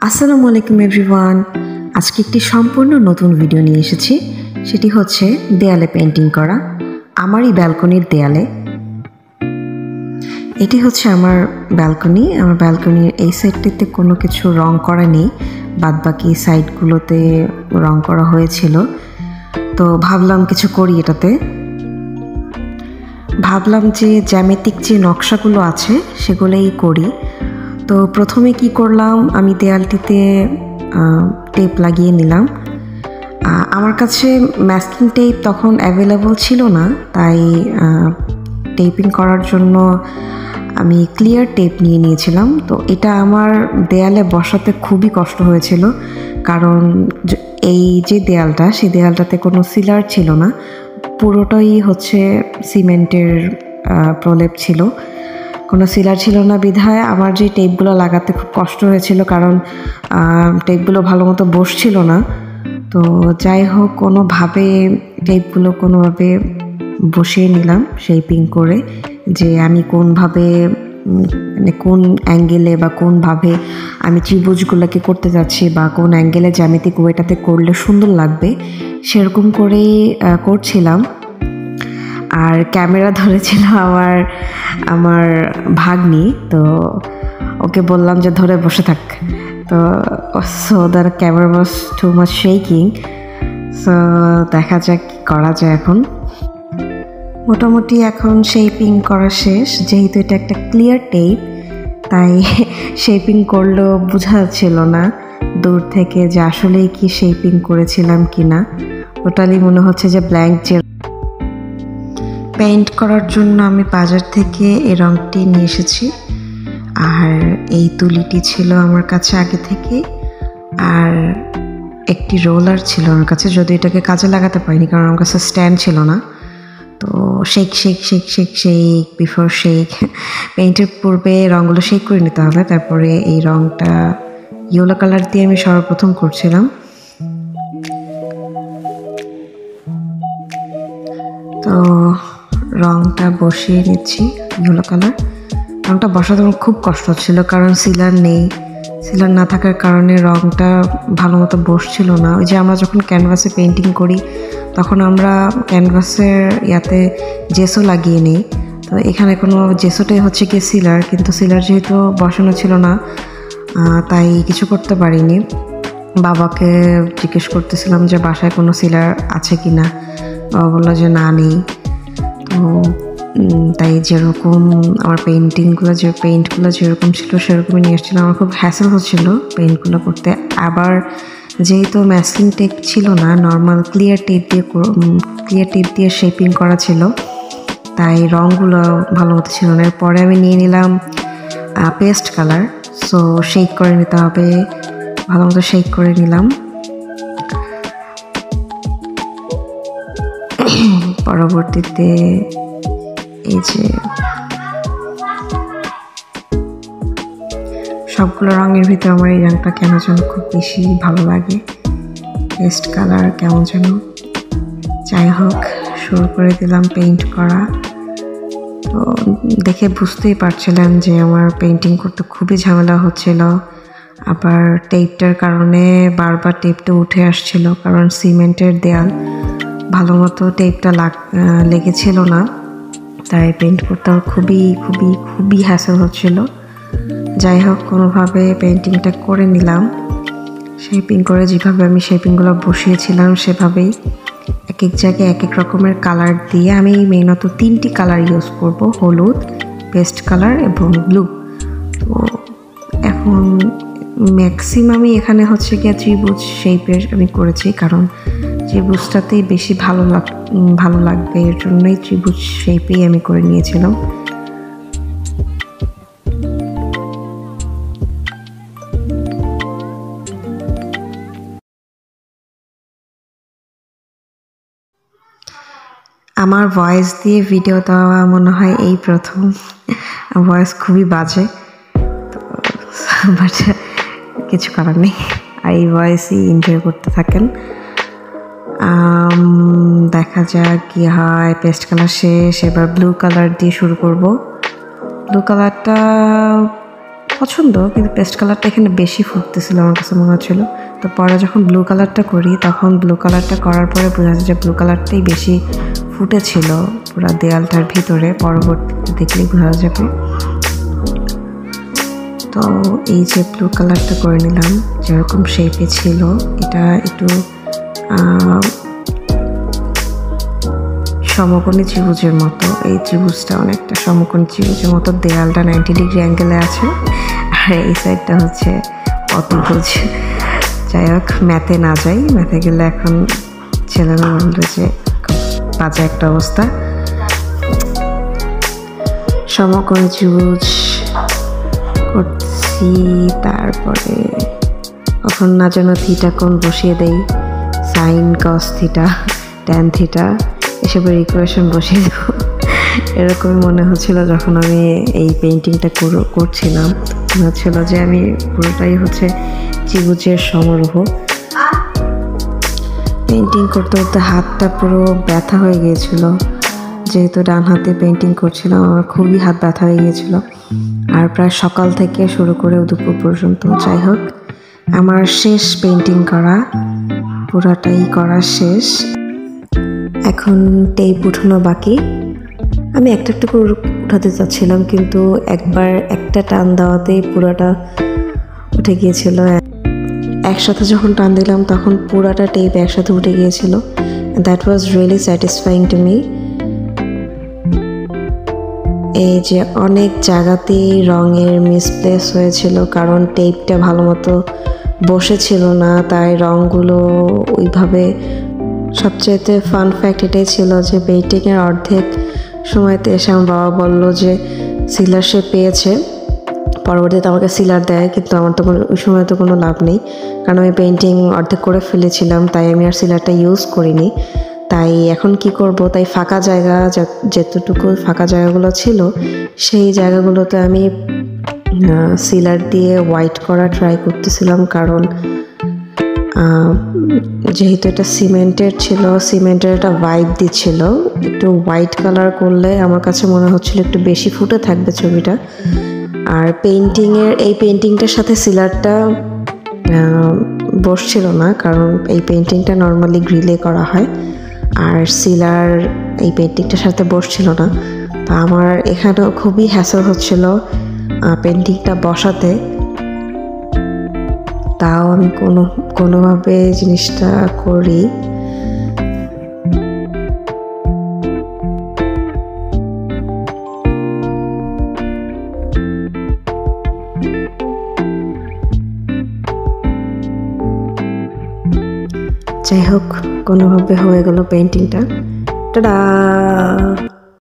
আসসালামু আলাইকুম এভরিওয়ান। আজকে একটি সম্পূর্ণ নতুন ভিডিও নিয়ে এসেছি। সেটি হচ্ছে দেয়ালে পেন্টিং করা, আমারই ব্যালকনির দেয়ালে। এটি হচ্ছে আমার ব্যালকনি। আমার ব্যালকনির এই সাইডটিতে কোনো কিছু রং করা নেই, বাদবাকি সাইডগুলোতে রং করা হয়েছিল। তো ভাবলাম কিছু করি এটাতে। ভাবলাম যে জ্যামিতিক যে নকশাগুলো আছে সেগুলোই করি। তো প্রথমে কি করলাম, আমি দেয়ালটিতে টেপ লাগিয়ে নিলাম। আমার কাছে ম্যাস্কিং টেপ তখন অ্যাভেলেবল ছিল না, তাই টেপিং করার জন্য আমি ক্লিয়ার টেপ নিয়ে নিয়েছিলাম। তো এটা আমার দেয়ালে বসাতে খুবই কষ্ট হয়েছিল, কারণ এই যে দেয়ালটা, সেই দেয়ালটাতে কোনো সিলার ছিল না, পুরোটাই হচ্ছে সিমেন্টের প্রলেপ ছিল, কোনো সিলার ছিল না। বিধায় আমার যে টেপগুলো লাগাতে খুব কষ্ট হয়েছিল, কারণ টেপগুলো ভালো মতো বসছিল না। তো যাই হোক, টেপগুলো কোনোভাবে বসিয়ে নিলাম শেপিং করে, যে আমি কোনভাবে, মানে কোন অ্যাঙ্গেলে বা কোনভাবে আমি ত্রিভুজগুলোকে করতে যাচ্ছি, বা কোন অ্যাঙ্গেলে জ্যামিতিক ওয়েটাতে করলে সুন্দর লাগবে, সেরকম করেই করছিলাম। আর ক্যামেরা ধরেছিল আমার ভাগ্নি। তো ওকে বললাম যে ধরে বসে থাক। তো so the camera was too much shaking. So দেখা যাক কী করা যায়। এখন মোটামুটি এখন শেপিং করা শেষ। যেহেতু এটা একটা ক্লিয়ার টেপ, তাই শেপিং করলেও বোঝা যাচ্ছিল না দূর থেকে যে আসলেই কি শেপিং করেছিলাম কি না। টোটালি মনে হচ্ছে যে ব্ল্যাঙ্ক। যে পেইন্ট করার জন্য আমি বাজার থেকে এই রঙটি নিয়ে এসেছি, আর এই তুলিটি ছিল আমার কাছে আগে থেকে, আর একটি রোলার ছিল আমার কাছে, যদি এটাকে কাজে লাগাতে পারিনি কারণ আমার কাছে স্ট্যান্ড ছিল না। তো শেক বিফোর শেক, পেইন্টের পূর্বে রঙগুলো শেক করে নিতে হবে। তারপরে এই রঙটা ইয়েলো কালার দিয়ে আমি সর্বপ্রথম করছিলাম। তো রঙটা বসিয়ে নিচ্ছি, ইয়েলো কালার। রঙটা বসাতে আমার খুব কষ্ট হচ্ছিল, কারণ সিলার নেই। সিলার না থাকার কারণে রঙটা ভালো মতো বসছিল না। ওই যে আমরা যখন ক্যানভাসে পেন্টিং করি, তখন আমরা ক্যানভাসের ইয়াতে জেসো লাগিয়ে নিই। তো এখানে কোনো জেসোটাই হচ্ছে কি সিলার, কিন্তু সিলার যেহেতু বসানো ছিল না, তাই কিছু করতে পারিনি। বাবাকে জিজ্ঞেস করতেছিলাম যে বাসায় কোনো সিলার আছে কি না। বাবা বললো যে না, নেই। তো তাই যেরকম আমার পেন্টগুলো যেরকম ছিল সেরকমই নিয়ে এসেছিলাম। আমার খুব হ্যাসেল হচ্ছিলো পেন্টগুলো করতে। আবার যেহেতু ম্যাস্কিং টেপ ছিল না, নর্মাল ক্লিয়ার টেপ দিয়ে শেপিং করা ছিল, তাই রঙগুলো ভালো মতো ছিল না। এরপরে আমি নিয়ে নিলাম পেস্ট কালার। সো শেক করে নিতে হবে, ভালো মতো শেক করে নিলাম। পরবর্তীতে এই যে সবগুলো রঙের ভিতরে আমার এই রঙটা কেন যেন খুব বেশি ভালো লাগে, পেস্ট কালার কেমন যেন। যাই হোক, শুরু করে দিলাম পেইন্ট করা। তো দেখে বুঝতেই পারছিলাম যে আমার পেইন্টিং করতে খুবই ঝামেলা হচ্ছিল। আবার টেপটার কারণে বারবার টেপটা উঠে আসছিল, কারণ সিমেন্টের দেয়াল, ভালো মতো টেপটা লেগেছিল না, তাই পেইন্ট করতে খুবই হ্যাসেল হচ্ছিল। যাই হোক, কোনোভাবে পেইন্টিংটা করে নিলাম। শেপিং করে যেভাবে আমি শেপিংগুলো বসিয়েছিলাম সেভাবেই এক এক জায়গায় এক এক রকমের কালার দিয়ে, আমি মেইনত 3টি কালার ইউজ করব, হলুদ, পেস্ট কালার এবং ব্লু। তো এখন ম্যাক্সিমামই এখানে হচ্ছে গিয়ে ত্রিভুজ শেপের আমি করেছি, কারণ ত্রিভুজটাতেই বেশি ভালো লাগবে, এর জন্যই ত্রিভুজ শেপেই আমি করে নিয়েছিলাম। আমার ভয়েস দিয়ে ভিডিও দেওয়া মনে হয় এই প্রথম। ভয়েস খুবই বাজে, তো বাট কিছু করার নেই, আর এই ভয়েসই এনজয় করতে থাকেন। দেখা যাক কি হয়। পেস্ট কালার শেষ, এবার ব্লু কালার দিয়ে শুরু করব। ব্লু কালারটা পছন্দ, কিন্তু পেস্ট কালারটা এখানে বেশি ফুটতেছিল আমার কাছে মনে হচ্ছিল। তো পরে যখন ব্লু কালারটা করি তখন ব্লু কালারটা করার পরে বোঝা যায় যে ব্লু কালারটাই বেশি ফুটেছিল পুরো দেয়ালটার ভিতরে, পরবর্তীতে দেখলেই বোঝা যাবে। তো এই যে ব্লু কালারটা করে নিলাম যেরকম শেপে ছিল, এটা একটু সমকোণী ত্রিভুজের মতো। এই ত্রিভুজটা অনেকটা সমকোণী ত্রিভুজের মতো, দেয়ালটা 90 ডিগ্রি অ্যাঙ্গেলে আছে আর এই সাইডটা হচ্ছে অতিভুজ। যাই হোক, ম্যাথে না যাই, ম্যাথে গেলে এখন ছেলেরা বলবে যে বাজে একটা অবস্থা। সমকোণী ত্রিভুজ করছি, তারপরে কখন না যেন থিটা কোণ বসিয়ে দেই, sine cos theta tan theta এসবের ইকুয়েশন বসিয়ে দেব, এরকমই মনে হচ্ছিল যখন আমি এই পেন্টিংটা করছিলাম। মনে হচ্ছিল যে আমি পুরোটাই হচ্ছে ত্রিভুজের সমারোহ। পেন্টিং করতে করতে হাতটা পুরো ব্যথা হয়ে গিয়েছিল, যেহেতু ডান হাতে পেন্টিং করছিলাম আমার খুবই হাত ব্যথা হয়ে গিয়েছিল, আর প্রায় সকাল থেকে শুরু করে দুপুর পর্যন্ত। যাই হোক, আমার শেষ পেন্টিং করা, পুরাটাই করা শেষ। এখন টেপ উঠানো বাকি। আমি একটা একটা করে উঠাতে চাচ্ছিলাম, কিন্তু একবার একটা টান দেওয়াতেই পুরাটা উঠে গিয়েছিল। একসাথে যখন টান দিলাম তখন পুরাটা টেপ একসাথে উঠে গিয়েছিল। That was really satisfying to me. এই যে অনেক জায়গাতেই রঙের মিসপ্লেস হয়েছিল, কারণ টেপটা ভালো মতো বসেছিল না, তাই রঙগুলো ওইভাবে। সবচেয়েতে ফান ফ্যাক্ট এটাই ছিল যে পেইন্টিংয়ের অর্ধেক সময়তে এসে আমার বাবা বললো যে সিলার সে পেয়েছে, পরবর্তীতে আমাকে সিলার দেয়, কিন্তু আমার তো ওই সময় তো কোনো লাভ নেই, কারণ আমি পেইন্টিং অর্ধেক করে ফেলেছিলাম, তাই আমি আর সিলারটা ইউজ করিনি। তাই এখন কি করব, তাই ফাঁকা জায়গা যেতটুকু ফাঁকা জায়গাগুলো ছিল সেই জায়গাগুলোতে আমি সিলার দিয়ে হোয়াইট করা ট্রাই করতেছিলাম, কারণ যেহেতু এটা সিমেন্টের ছিল, সিমেন্টের একটা ভাইব দিচ্ছিল। একটু হোয়াইট কালার করলে আমার কাছে মনে হচ্ছিল একটু বেশি ফুটে থাকবে ছবিটা। আর এই পেন্টিংটার সাথে সিলারটা বসছিল না, কারণ এই পেন্টিংটা নর্মালি গ্রিলে করা হয়, আর সিলার এই পেন্টিংটার সাথে বসছিল না। তা আমার এখানেও খুবই হ্যাসেল হচ্ছিল পেন্টিংটা বসাতে, তাও আমি কোনোভাবে জিনিসটা করি। যাই হোক, কোনোভাবে হয়ে গেল পেন্টিংটা। টাটা।